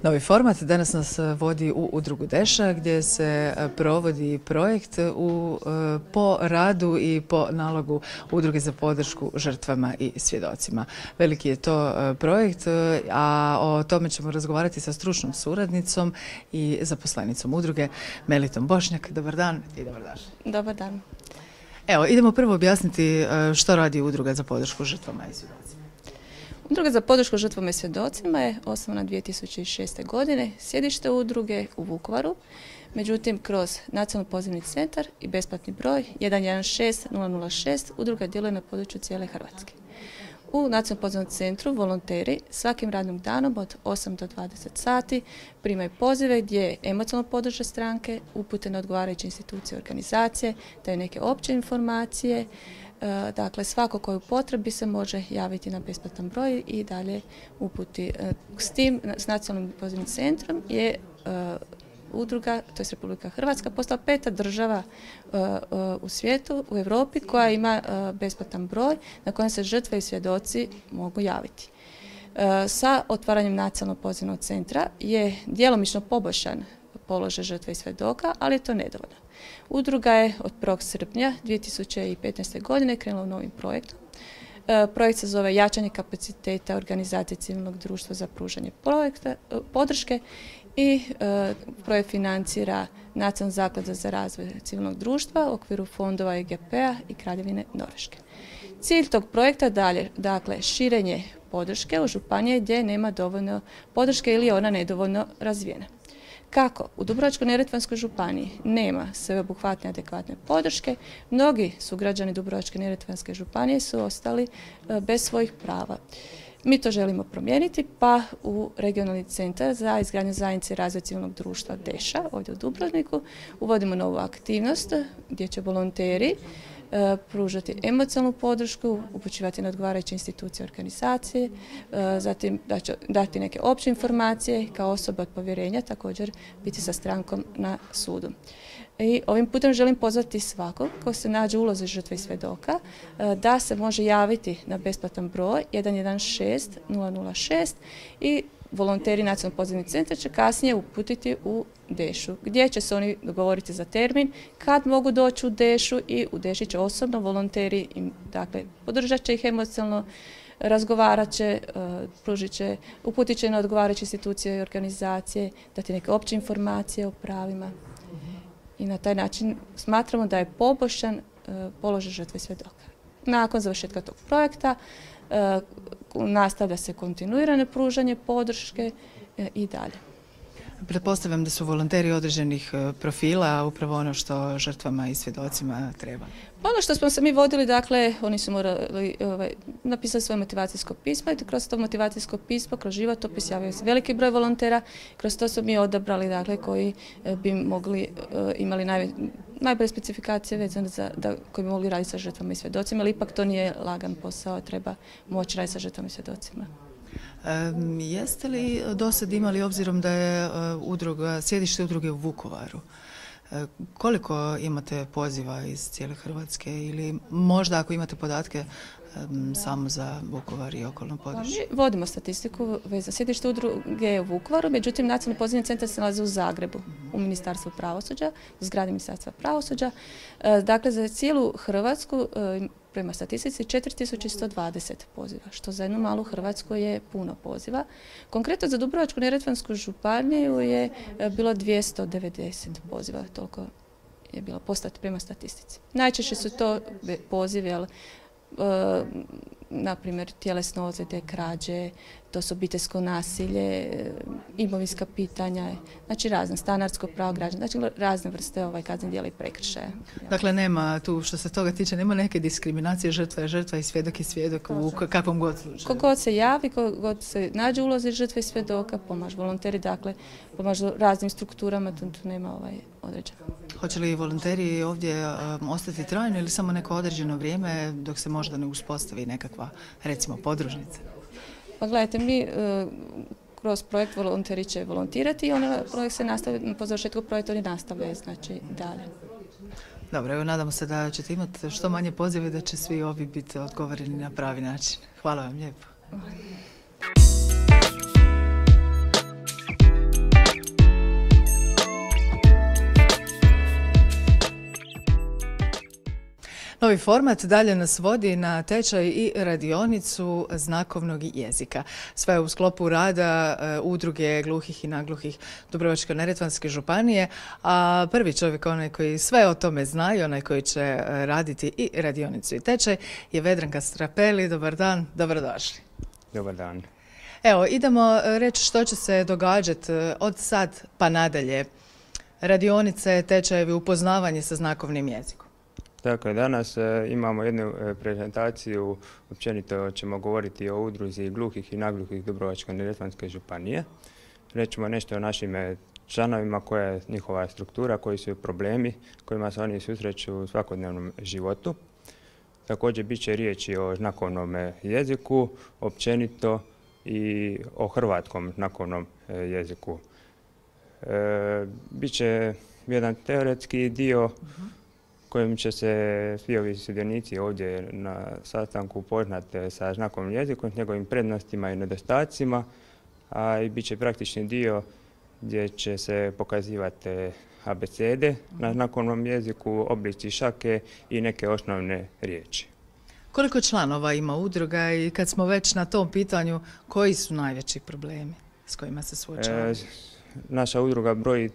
novi format. Danas nas vodi u udrugu Deša gdje se provodi projekt po radu i po nalogu udruge za podršku žrtvama i svjedocima. Veliki je to projekt, a o tome ćemo razgovarati sa stručnom suradnicom i zaposlenicom udruge Melitom Bošnjak. Dobar dan i dobrodošli. Dobar dan. Evo, idemo prvo objasniti što radi udruga za podršku žrtvama i svjedocima. Udruga za podršku žrtvama i svjedocima je osnovana 2006. godine. Sjedište udruge u Vukovaru. Međutim, kroz nacionalni pozivni centar i besplatni broj 116 006 udruga djeluje na području cijele Hrvatske. U nacionalnom pozivnom centru volonteri svakim radnim danom od 8 do 20 sati primaju pozive gdje emocionalno podrže stranke, upute na odgovarajuće institucije i organizacije, daju neke opće informacije. Dakle, svako koji u potrebi se može javiti na besplatan broj i dalje uputi. S tim, s nacionalnim pozivnim centrom je udruga, to je Republika Hrvatska, postala 5. država u svijetu, u Europi, koja ima besplatan broj na kojem se žrtve i svjedoci mogu javiti. Sa otvaranjem nacionalnog pozivnog centra je djelomično poboljšan položaj žrtve i svjedoka, ali je to nedovoljno. Udruga je od 1. srpnja 2015. godine krenula novim projektom. Projekt se zove Jačanje kapaciteta organizacije civilnog društva za pružanje podrške i projekt financira Nacionalna zaklada za razvoj civilnog društva u okviru fondova EGP-a i Kraljevine Norveške. Cilj tog projekta dalje, dakle, širenje podrške u županije gdje nema dovoljno podrške ili je ona nedovoljno razvijena. Kako u Dubrovačko-neretvanskoj županiji nema sveobuhvatne adekvatne podrške, mnogi sugrađani Dubrovačko-neretvanske županije su ostali bez svojih prava. Mi to želimo promijeniti, pa u regionalni centar za izgradnju zajednice i razvoj civilnog društva Deša, ovdje u Dubrovniku, uvodimo novu aktivnost gdje će volonteri pružati emocionalnu podršku, upućivati na odgovarajuće institucije i organizacije, zatim dati neke opće informacije, kao osoba od povjerenja također biti sa strankom na sudu. I ovim putem želim pozvati svakog ko se nađe u ulozi žrtve i svjedoka da se može javiti na besplatan broj 116 006 i volonteri nacionalnog pozivnog centra će kasnije uputiti u Dešu, gdje će se oni dogovoriti za termin kad mogu doći u Dešu i u Deši će osobno volonteri, dakle, podržat će ih emocionalno, razgovarat će, uputit će na odgovarajuće institucije i organizacije, dati neke opće informacije o pravima. I na taj način smatramo da je poboljšan položaj žrtve i svjedoka. Nakon završetka tog projekta nastavlja se kontinuirano pružanje podrške i dalje. Pretpostavljam da su volonteri određenih profila, upravo ono što žrtvama i svjedocima treba. Ono što smo se mi vodili, dakle, oni su morali napisati svoje motivacijsko pismo i kroz to motivacijsko pismo, kroz životopis javio se veliki broj volontera, kroz to smo mi odabrali, dakle, koji bi imali najbolje specifikacije vezane koji bi mogli raditi sa žrtvama i svjedocima, ali ipak to nije lagan posao, treba moći raditi sa žrtvama i svjedocima. Jeste li do sad imali, obzirom da je sjedište udruge u Vukovaru, koliko imate poziva iz cijele Hrvatske ili možda ako imate podatke samo za Vukovar i okolno područje? Mi vodimo statistiku vezano sjedište udruge u Vukovaru, međutim nacionalni pozivni centar se nalazi u Zagrebu, u Ministarstvu pravosuđa, u zgradi Ministarstva pravosuđa. Dakle, za cijelu Hrvatsku prema statistici 4120 poziva, što za jednu malu Hrvatsku je puno poziva. Konkretno za Dubrovačko-neretvansku županiju je bilo 290 poziva, toliko je bilo prema statistici. Najčešće su to pozivi, na primjer tjelesne ozljede, krađe, to su obiteljsko nasilje, imovinska pitanja, znači razne, stanarsko pravo građana, znači razne vrste kaznenih djela i prekršaja. Dakle, nema tu, što se toga tiče, nema neke diskriminacije, žrtva je žrtva i svjedok u kakvom god slučaju. Kogod se javi, kogod se nađe u ulozi žrtve i svjedoka, pomažu volonteri, dakle, pomažu raznim strukturama, tu nema određeno. Hoće li volonteri ovdje ostati trajno ili samo neko određeno vrijeme dok se možda ne uspostavi nekakva, recimo, podružnica? Pa gledajte, mi kroz projekt volonteri će volontirati i projekt se nastavlja, po završetku projekta oni nastavljaju, znači dalje. Dobro, evo nadamo se da ćete imati što manje pozive i da će svi ovi biti odgovoreni na pravi način. Hvala vam lijepo. Novi format dalje nas vodi na tečaj i radionicu znakovnog jezika. Sve u sklopu rada udruge gluhih i nagluhih Dubrovačko-neretvanske županije, a prvi čovjek, onaj koji sve o tome zna i onaj koji će raditi i radionicu i tečaj, je Vedranka Strapeli. Dobar dan, dobrodošli. Dobar dan. Evo, idemo reći što će se događati od sad pa nadalje. Radionice, tečajevi, upoznavanje sa znakovnim jezikom. Tako je, danas imamo jednu prezentaciju, općenito ćemo govoriti o udruzi gluhih i nagluhih Dubrovačko-neretvanske županije. Rećemo nešto o našim članovima, koja je njihova struktura, koji su problemi kojima se oni susreću u svakodnevnom životu. Također bit će riječi o znakovnom jeziku, općenito i o hrvatskom znakovnom jeziku. Biće jedan teoretski dio kojim će se svi ovi sudionici ovdje na sastanku upoznati sa znakovnim jezikom, s njegovim prednostima i nedostacima, a i bit će praktični dio gdje će se pokazivati abecede na znakovnom jeziku, oblici šake i neke osnovne riječi. Koliko članova ima udruga i kad smo već na tom pitanju, koji su najveći problemi s kojima se suočavaju? Naša udruga broji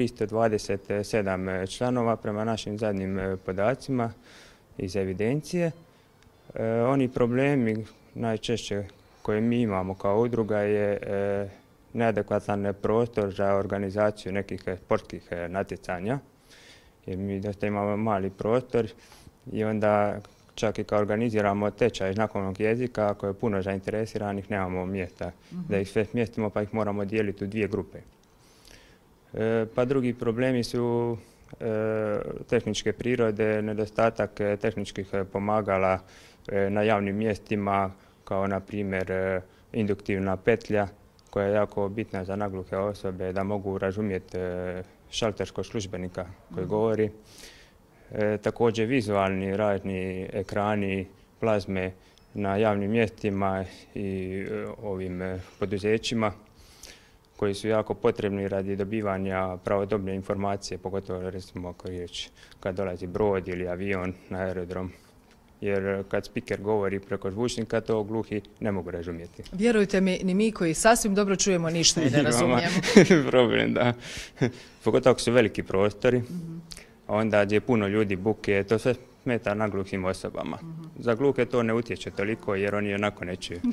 327 članova prema našim zadnjim podacima iz evidencije. Oni problemi najčešće koje mi imamo kao udruga je neadekvatan prostor za organizaciju nekih sportskih natjecanja. Jer mi dosta imamo mali prostor i onda čak i kad organiziramo tečaj znakovnog jezika, ako je puno zainteresiranih, nemamo mjesta da ih sve smjestimo, pa ih moramo dijeliti u dvije grupe. Pa drugi problemi su tehničke prirode, nedostatak tehničkih pomagala na javnim mjestima, kao na primjer induktivna petlja, koja je jako bitna za nagluhe osobe da mogu razumjeti šalterskog službenika koji govori. Također vizualni razni ekrani, plazme na javnim mjestima i ovim poduzećima koji su jako potrebni radi dobivanja pravodobne informacije, pogotovo recimo ako je riječ kad dolazi brod ili avion na aerodrom. Jer kad spiker govori preko zvučnika, to gluhi ne mogu razumjeti. Vjerujte mi, ni mi koji sasvim dobro čujemo ništa i ne razumijemo. Problem, da. Pogotovo ako su veliki prostori, onda gdje je puno ljudi, buke, to sve smeta nagluhim osobama. Za gluhe to ne utječe toliko jer oni onako ne čuju.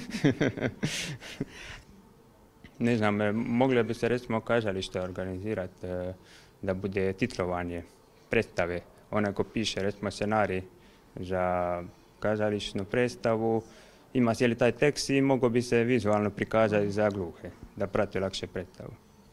Ne znam, mogli bi se recimo kazalište organizirati da bude titlovanje predstave. Onaj ko piše recimo scenarij za kazališnu predstavu, ima cijeli taj tekst i mogao bi se vizualno prikazati za gluhe, da prate lakše predstavu.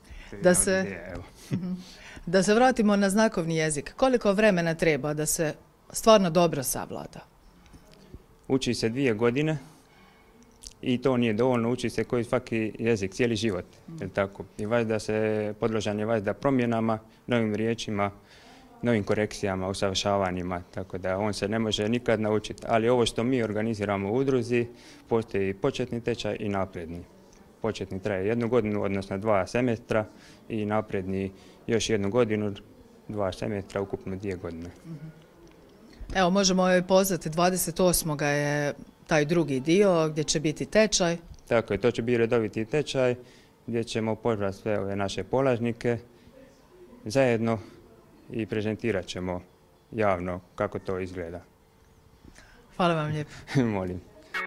Da se vratimo na znakovni jezik. Koliko vremena treba da se stvarno dobro savlada? Uči se 2 godine i to nije dovoljno, uči se koji svaki jezik, cijeli život. Tako? I valjda se podložan je valjda promjenama, novim riječima, novim korekcijama, usavršavanjima, tako da on se ne može nikad naučiti. Ali ovo što mi organiziramo u udruzi, postoji početni tečaj i napredni. Početni traje 1 godinu, odnosno 2 semestra i napredni još 1 godinu, 2 semestra, ukupno 2 godine. Evo, možemo pozvati 28. je taj drugi dio gdje će biti tečaj. Tako je, to će biti redoviti tečaj gdje ćemo pozvati sve ove naše polažnike zajedno i prezentirat ćemo javno kako to izgleda. Hvala vam lijepo. Molim.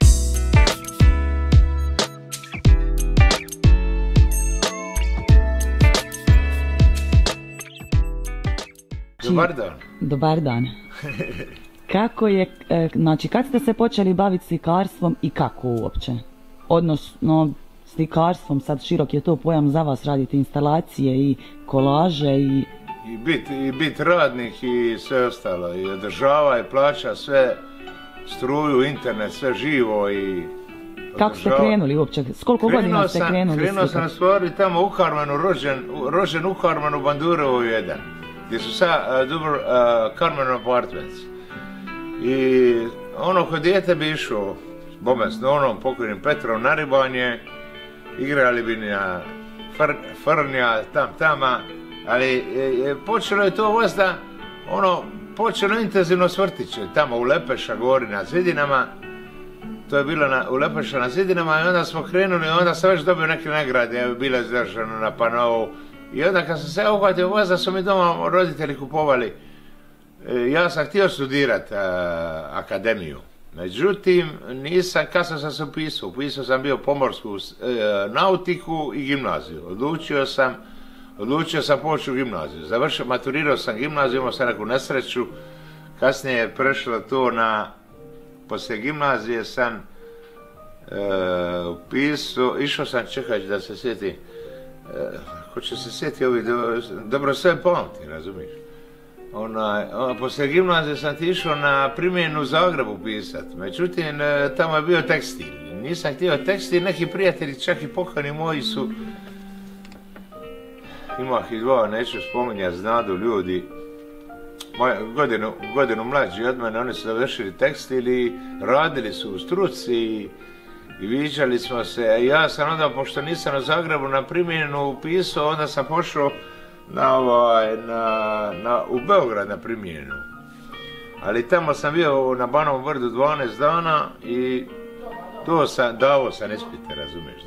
Dobar dan. Dobar dan. Kako je, znači kad ste se počeli baviti slikarstvom i kako uopće? Odnosno, slikarstvom, sad širok je to pojam za vas, radite instalacije i kolaže i... I bit radnik i sve ostalo, i održava i plaća sve, struju, internet, sve živo i... Kako ste krenuli uopće? S koliko godina ste krenuli? Krenuo sam stvari tamo u Harmanu, rođen u Harmanu, Bandurovo 1, gdje su sad Carmen Apartments. I ono ko dijete bi išao, bome s nonom, pokojnim Petrom na ribanje, igrali bi na Frnja, tama, ali počelo je to vazda, ono, počelo intenzivno s vrtićem, tamo u Lepeša gori na zidinama. To je bilo u Lepeša na zidinama i onda smo krenuli, onda sam već dobio neke nagrade, bilo je izdržano na panovu. I onda kad sam se uhvatio voza, su mi doma roditelji kupovali. Ja sam htio studirati akademiju. Međutim, nisam, kasno sam se upisao. Upisao sam bio pomorsku nautiku i gimnaziju. Odlučio sam poći u gimnaziju. Maturirao sam gimnaziju, imao sam neku nesreću. Kasnije je prešlo to na... Poslije gimnazije sam upisao, išao sam čekati da se sjeti... Ko će se sjeti ovih, dobro sve pamti, razumiješ? Poslije gimnazije sam ti išao na primjenu u Zagrebu pisat, međutim tamo je bio tekstil. Nisam htio tekstil, neki prijatelji, čak i pokojni moji su, imah ih dva, neću spominjati, znadu ljudi, godinu mlađi od mene, oni su završili tekstil i radili su u struci i viđali smo se. Ja sam onda, pošto nisam u Zagrebu na primjenu upisao, onda sam pošao u Beograd na primjenu. Ali tamo sam bio na Banovom Brdu 12 dana i davo sam ispite, razumiješ,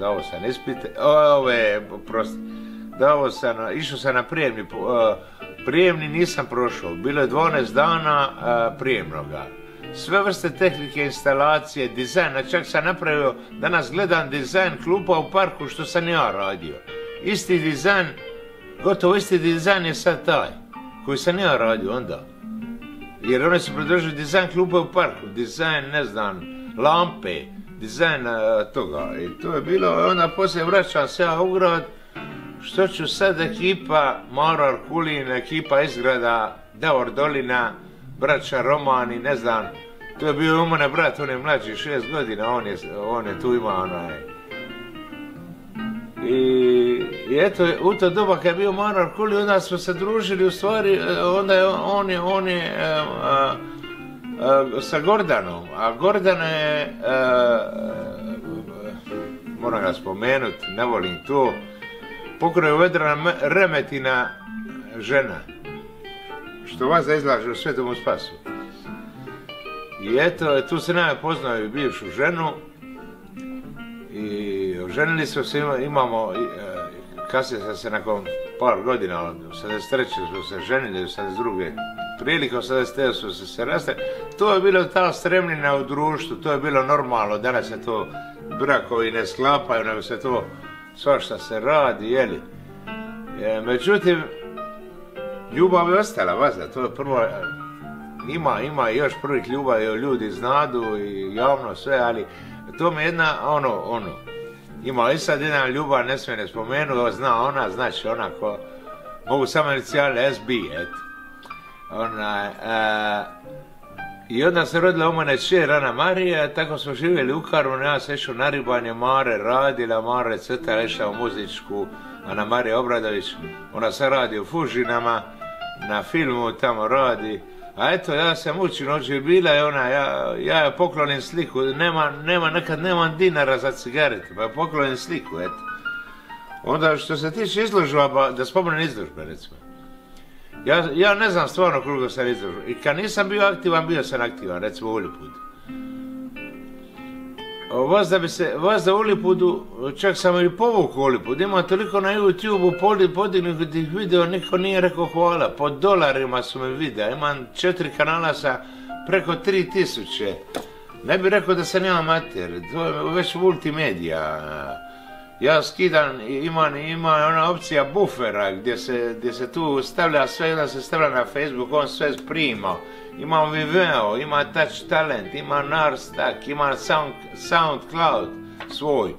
išao sam na prijemni, prijemni nisam prošao, bilo je 12 dana prijemnoga. Sve vrste tehnike, instalacije, dizajna, čak sam napravio, danas gledam dizajn klupa u parku što sam ja radio. Isti dizajn, gotovo isti dizajn je sad taj, koji sam ja radio onda. Jer oni su predložili dizajn klupa u parku, dizajn, ne znam, lampe, dizajn toga. I to je bilo, onda poslije vraćam se ja u grad, što ću sad ekipa Maro Arkulin, ekipa Izgrada, Davor Dolina, braća Romani, ne znam, to je bio u mene brat, on je mlađi 6 godina, on je tu imao I eto, u to doba kad je bio Maro Arkulin, onda smo se družili, u stvari, onda je on je sa Gordanom, a Gordana je, moram ga spomenuti, ne volim to, pokroju Vedrana Remetina žena, što vas da izlaže u Svetomu Spasu. I eto, tu se nam je poznao i bivšu ženu i oženili smo se, imamo, kasnije sam se nakon par godina, od 73. smo se ženili, 72. prilike, 79. smo se rastali. To je bilo ta stremljenja u društvu, to je bilo normalno, danas se to brakovi ne sklapaju, nego se to svašta se radi, jeli. Međutim, ljubav je ostala, vaza, to je prvo, ima još prvih ljubavi, ljudi znadu i javno sve, ali to mi je jedna, ima i sad jedna ljubav, ne smije ne spomenu, zna ona, znači ona ko, mogu samo inicijali SB, eto. I onda se rodila u mene čer Ana Marija, tako smo živjeli u Karmanu, ja sam išao na ribanje, Mare radila, Mare crtala, išla u muzičku, Ana Marija Obradović, ona se radi u Fužinama, na filmu tamo radi, a eto, ja sam učin ođe bila i ona, ja joj poklonim sliku, nekad nemam dinara za cigarete, pa joj poklonim sliku, eto. Onda što se tiče izložba, da spomenem izložbe, recimo. Ja ne znam stvarno koliko sam izložio. I kad nisam bio aktivan, bio sam aktivan, recimo u Ulipudu. Vas da u Ulipudu, čak sam i povukao Ulipud, ima toliko na YouTube-u podignutih video, niko nije rekao hvala, po dolarima su me videa, imam 4 kanala sa preko 3000. Ne bih rekao da sam ja amater, to je već multimedija. Ja skidam, ima ona opcija bufera gdje se tu stavlja sve, onda se stavlja na Facebook, on sve prima. Ima Vimeo, ima Touch Talent, ima Narstak, ima SoundCloud svoj.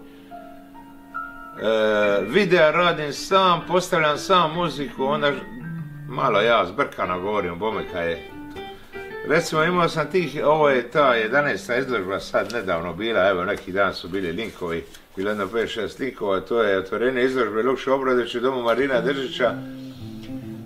Videa radim sam, postavljam sam muziku, onda malo ja zbrkano govorim, bome kaj je. Recimo imao sam ovo je ta 11. izložba sad nedavno bila, evo neki dan su bili linkovi, bilo jedno 5-6 linkova, to je otvorenje izložbe Lukša Obradović u domu Marina Držića,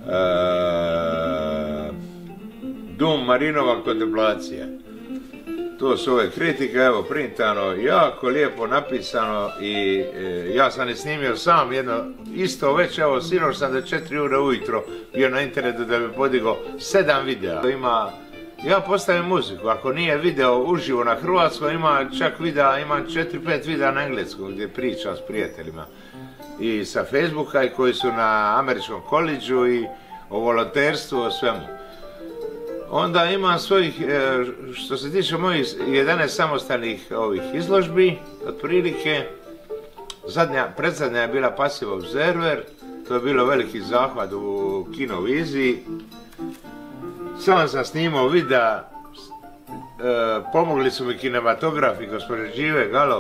Dom Marinova kontemplacija. To su ove kritike, evo printano, jako lijepo napisano i ja sam i snimio sam jedno, isto već, evo sinoć sam do 4 ure ujutro bio na internetu da bi podigao 7 videa. Ja postavim muziku, ako nije video uživo na hrvatskom, ima čak videa, ima 4-5 videa na engleskom gdje pričam s prijateljima i sa Facebooka i koji su na američkom koledžu i o volonterstvu, o svemu. Onda imam svojih, što se tiče mojih 11 samostalnih ovih izložbi, otprilike, predzadnja je bila Passive Observer, to je bilo veliki zahvat u kinoviziji. Sam sam snimao videa, pomogli su mi kinematografi, gospođe Žive Galov.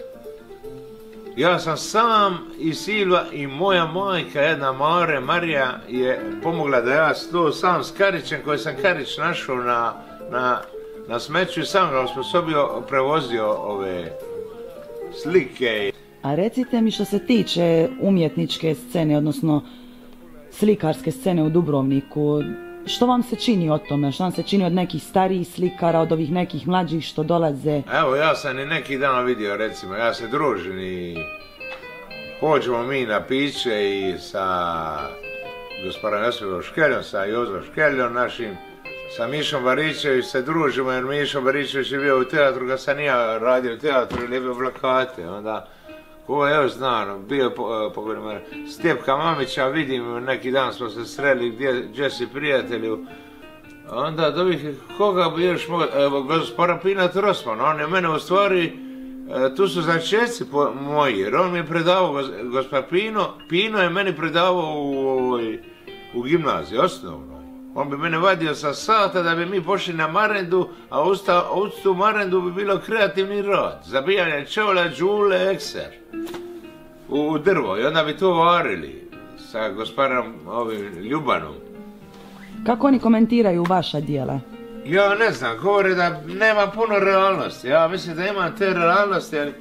Ja sam sam i Silva i moja majka, jedna Marija, je pomogla da ja to sam s karićem, koji sam karić našao na smeću i sam ga osposobio, prevozio ove slike. A recite mi što se tiče umjetničke scene, odnosno slikarske scene u Dubrovniku, što vam se čini o tome? Što vam se čini od nekih starijih slikara, od ovih nekih mlađih što dolaze? Evo, ja sam i neki dan vidio, recimo, ja se družim i pođemo mi na piće i sa gospodinom Josipom Škeljom, sa Jozom Škeljom našim, sa Mišom Baričević se družimo, jer Mišo Baričević je bio u teatru, kad sam ja radio u teatru i lijepio plakate, onda ko je još znan, bio pokojno Stjepka Mamića, vidim, neki dan smo se sreli, gdje si prijatelju, onda dobih, koga bi još mogao, gospodin Pinat Rosman, on je mene u stvari, tu su začeci moji, jer on mi je predavao, gospodin Pino je meni predavao u gimnaziji, osnovno. On bi mene vadio sa sata da bi mi pošli na marendu, a uz tu marendu bi bilo kreativni rad. Zabijanje čevla, džule, ekser u drvo i onda bi to varili sa gospodinom Ljubanom. Kako oni komentiraju vaša djela? Ja ne znam, govore da nema puno realnosti. Ja mislim da imam te realnosti, ali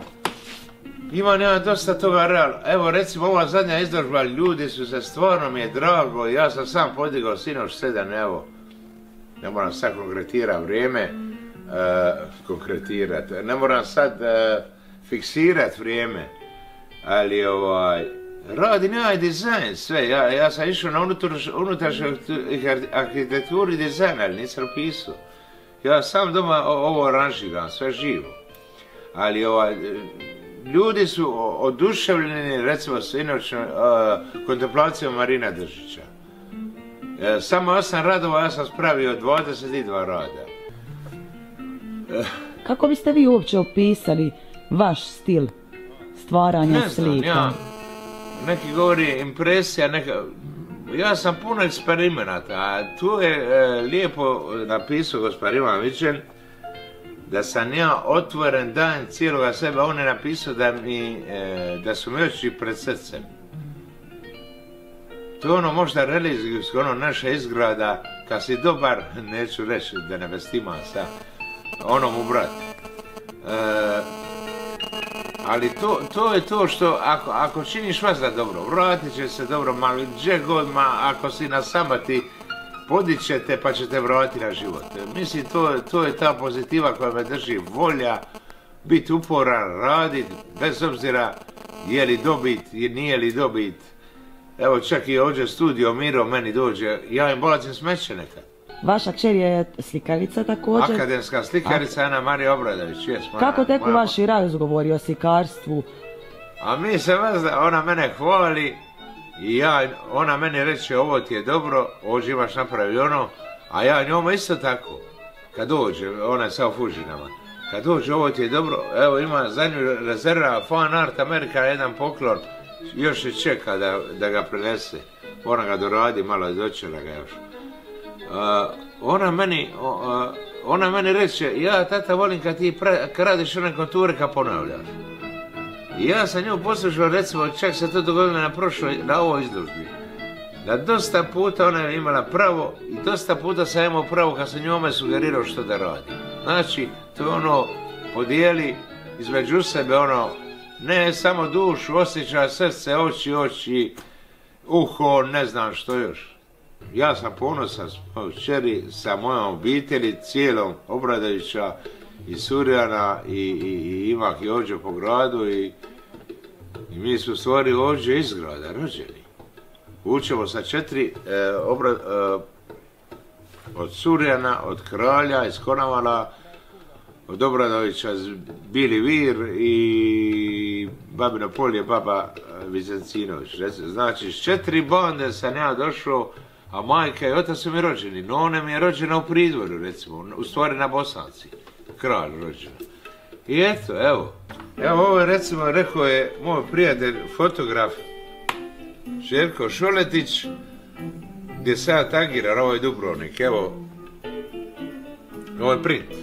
imam dosta toga realno. Evo recimo ova zadnja izložba, ljudi su se, stvarno mi je drago, ja sam sam podigao sinoć 7, evo, ne moram sad konkretirati vrijeme, ne moram sad fiksirati vrijeme, ali radim ja i dizajn sve, ja sam išao na unutrašnju arhitekturu i dizajn, ali nisam pisao. Ja sam doma ovo aranžiram, sve živo, ali ljudi su oduševljeni, recimo, sinoćnom kontemplacijom Marina Držića. Samo 8 radova, ja sam spravio 22 rada. Kako biste vi uopće opisali vaš stil stvaranja slika? Neki govori impresija, ja sam puno eksperimenata, a tu je lijepo napisao gospodin Ivan Vičen, da sam ja otvoren dan cijeloga sebe, on je napisao da su mi oči pred srcem. To je ono možda religijsko, ono naša izgrada, kad si dobar, neću reći da ne vestima sa onom u brat. Ali to je to što ako činiš vas za dobro, vratit će se dobro, malo gdje god, ako si na samati, podićete pa ćete vratiti na život. Mislim, to je ta pozitiva koja me drži, volja, biti uporan, raditi, bez obzira je li dobit, nije li dobit. Evo, čak i ovdje studio Miro meni dođe, ja im bolacim smeće nekad. Vaša kćer je slikarica također? Akademska slikarica Ana Marija Obradović, jes. Kako teku vaši razgovori o slikarstvu? A mi se ona mene hvali i ona meni reče ovo ti je dobro, ovdje imaš napravi ono, a ja njome isto tako. Kad dođe, ona je sad u Fužinama, kad dođe ovo ti je dobro, evo ima zadnju rezerva, Fan Art Amerika, jedan poklon, još je čeka da ga prenese, moram ga doradi, malo dočera ga još. Ona meni reče, ja tata volim kad ti radiš one konture kad ponavljaš. I ja sam nju poslušao, recimo, čak se to dogodilo na ovoj izložbi. Da dosta puta ona je imala pravo i dosta puta sam imao pravo kad sam njome sugerirao što da radi. Znači, to je ono, podijeli između sebe ono, ne samo dušu, osjećaj, srce, oči, uho, ne znam što još. Ja sam ponosan s mojom kćeri, sa mojom obitelji, cijelom Obradovića i Surjana i ima ih ovdje po gradu i mi smo u stvari ovdje iz grada rođeni. Učemo sa 4 od Surjana, od Kralja, iz Konavala, od Obradovića, Bili Vir i Babino Polje, baba Vizencinović. Znači, s 4 bande sam ja došao, a majka i otac su mi rođeni. No, ona mi je rođena u Pridvoru, recimo, u stvari na Bosanci. Kralj rođena. I eto, evo. Evo ovo je, recimo, rekao je moj prijatelj, fotograf, Željko Šoletić, gdje se ja tagiram, ovo je Dubrovnik, evo, ovo je print.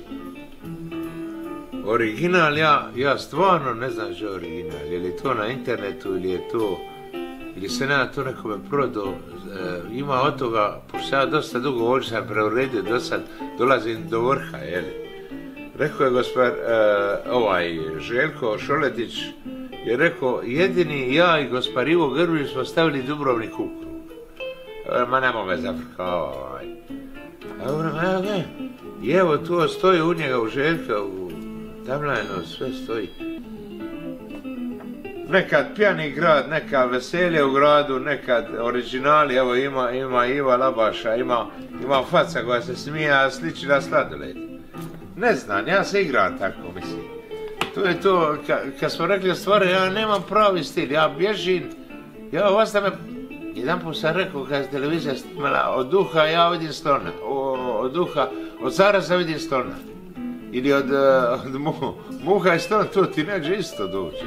Original, ja stvarno ne znam što je original, je li to na internetu ili se nema to nekome prodao, ima od toga, pošto ja dosta dugo ovdje sam preuredio, do sad dolazim do vrha, je li. Rekao je Željko Šoletić, je rekao, jedini ja i gospar Ivo Grbić smo stavili Dubrovnik u krug. Ma nema me zafrkava, I evo tu stoji u njega, u Željka, u tamlajno, sve stoji. Nekad pjani grad, nekad veselje u gradu, nekad originali, evo ima Iva Labaša, ima faca koja se smije, a sliči na sladoled. Ne znam, ja se igram tako, mislim. To je to, kad smo rekli stvari, ja nemam pravi stil, ja bježim, jedan put sam rekao kad je televizija snimala, od duha ja vidim slona, od zaraza vidim slona. Ili od muha i slona, to ti neće isto doći.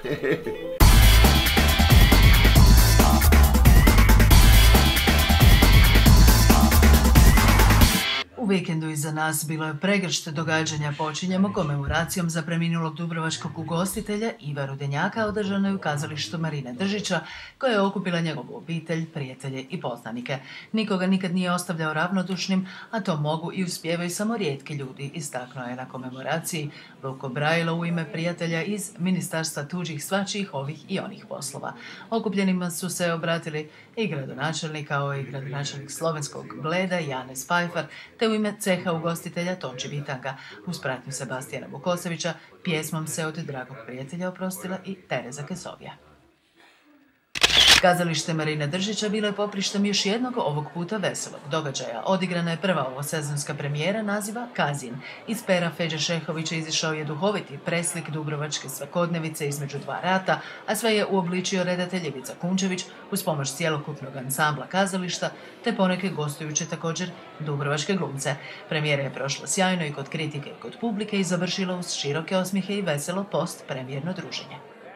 U vikendu iza nas bilo je pregršt događanja. Počinjemo komemoracijom za preminulog dubrovačkog ugostitelja Iva Rudenjaka, održanoj u kazalištu Marine Držića, koja je okupila njegovu obitelj, prijatelje i poznanike. Nikoga nikad nije ostavljao ravnodušnim, a to mogu i uspijevaju samo rijetki ljudi, istaknuo je na komemoraciji Lukša Obradović u ime prijatelja iz Ministarstva tuđih svačijih ovih i onih poslova. Okupljenima su se obratili i gradonačelnik, kao i gradonačelnik slovenskog Bleda Janez Pajfar, te u ime ceha ugostitelja Tonči Vitanga. Uz pratnju Sebastijana Vukosevića pjesmom se od dragog prijatelja oprostila i Tereza Kesovija. Kazalište Marine Držića bilo je poprištem još jednog, ovog puta veselog događaja. Odigrana je prva ovosezonska premijera naziva Kazin. Iz pera Feđe Šehovića izišao je duhoviti preslik dubrovačke svakodnevice između dva rata, a sve je uobličio redatelj Ivica Kunčević uz pomoć cjelokupnog ansambla kazališta, te poneke gostujuće također dubrovačke glumce. Premijera je prošla sjajno i kod kritike i kod publike i završila uz široke osmijehe i veselo post-premijerno druženje.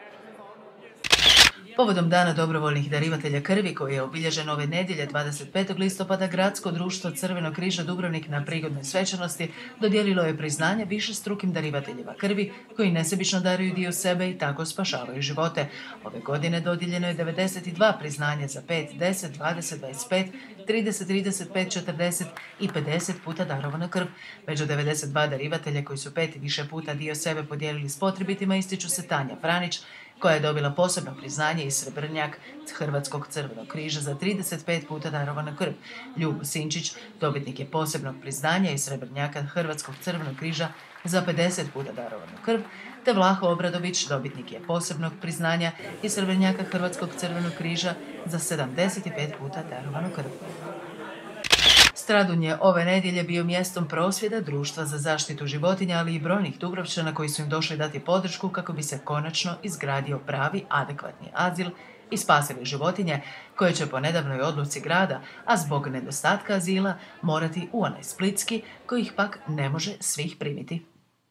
Povodom Dana dobrovoljnih darivatelja krvi, koji je obilježen ove nedjelje 25. listopada, Gradsko društvo Crvenog križa Dubrovnik na prigodnoj svečanosti dodijelilo je priznanje višestrukim darivateljima krvi koji nesebično daruju dio sebe i tako spašavaju živote. Ove godine dodijeljeno je 92 priznanja za 5, 10, 20, 25, 30, 35, 40 i 50 puta darovana krv. Među 92 darivatelja koji su 5 i više puta dio sebe podijelili s potrebitima ističu se Tanja Franić, koja je dobila posebno priznanje iz Srebrnjak Hrvatskog crvenog križa za 35 puta darovana krv. Ljubo Sinčić, dobitnik je posebnog priznanja iz Srebrnjaka Hrvatskog crvenog križa za 50 puta darovanu krv, te Lukša Obradović, dobitnik je posebnog priznanja iz Srebrnjaka Hrvatskog crvenog križa za 75 puta darovanu krv. Stradun je ove nedjelje bio mjestom prosvjeda Društva za zaštitu životinja, ali i brojnih Dubrovčana koji su im došli dati podršku kako bi se konačno izgradio pravi, adekvatni azil i spasili životinje koje će po nedavnoj odluci grada, a zbog nedostatka azila, morati u onaj splitski koji ih pak ne može svih primiti.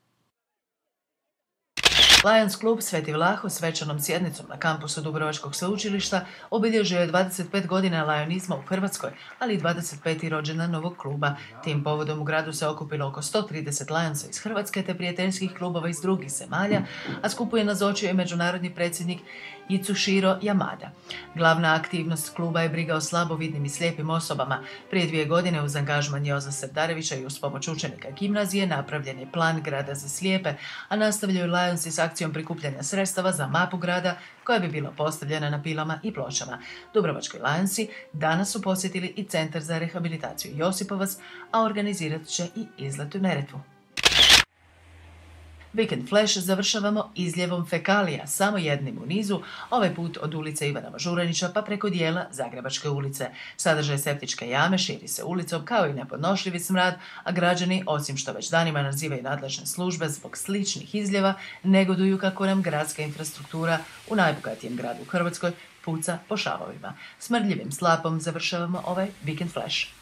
Lions klub Sveti Vlaho svečanom sjednicom na kampusu Dubrovačkog sveučilišta obilježio je 25 godina lajonizma u Hrvatskoj, ali i 25. rođendan novog kluba. Tim povodom u gradu se okupilo oko 130 Lionsa iz Hrvatske te prijateljskih klubova iz drugih zemalja, a skupu je nazočio i međunarodni predsjednik Itsushiro Yamada. Glavna aktivnost kluba je briga o slabovidnim i slijepim osobama. Prije 2 godine uz angažman Joza Sevdarevića i uz pomoć učenika gimnazije napravljen je plan grada za slijepe, a nastavljaju Lionsi s akcijom prikupljanja sredstava za mapu grada koja bi bila postavljena na pilama i pločama. Dubrovački Lionsi danas su posjetili i Centar za rehabilitaciju Josipovac, a organizirat će i izlet u Neretvu. Weekend Flash završavamo izljevom fekalija, samo jednim u nizu, ovaj put od ulice Ivana Mažuranića pa preko dijela Zagrebačke ulice. Sadržaj septičke jame širi se ulicom kao i nepodnošljivi smrad, a građani, osim što već danima nazivaju nadležne službe zbog sličnih izljeva, negoduju kako nam gradska infrastruktura u najbogatijem gradu u Hrvatskoj puca po šavovima. Smrdljivim slapom završavamo ovaj Weekend Flash.